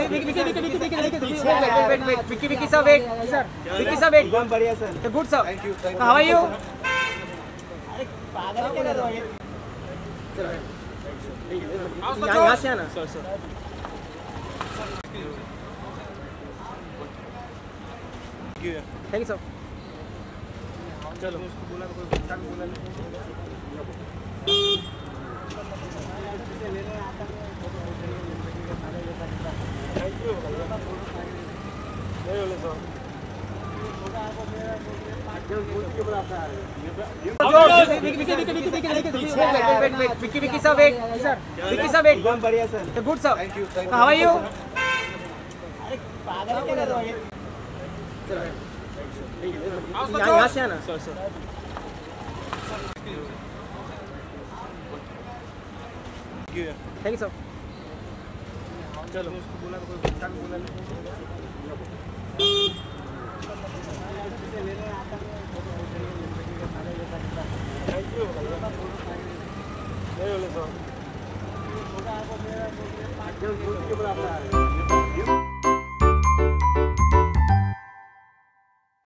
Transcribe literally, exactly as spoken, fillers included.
Vicky, Vicky, Vicky, Vicky, Vicky, Vicky, Vicky, wait, wait, wait, wait, Vicky, Vicky sir, wait, sir, Vicky sir, wait. एकदम बढ़िया sir. Good sir. Thank you. Thank you. How are you? यहाँ यहाँ से आना. Sir, sir. Thank you. Thank you sir. चलो उसको बोला कोई बच्चा को बोला थैंक यू नहीं बोले sir Vicky, Vicky, Vicky, Vicky, Vicky, Vicky, Vicky, wait, wait, wait, wait, Vicky, Vicky sir, wait, sir, Vicky sir, wait. एकदम बढ़िया sir. Good sir. Thank you. Thank you. How are you? यहाँ यहाँ से आना. Sir, sir. Thank you. Thank you sir. चलो उसको बोला कोई बच्चा को बोला थैंक यू नहीं बोले सर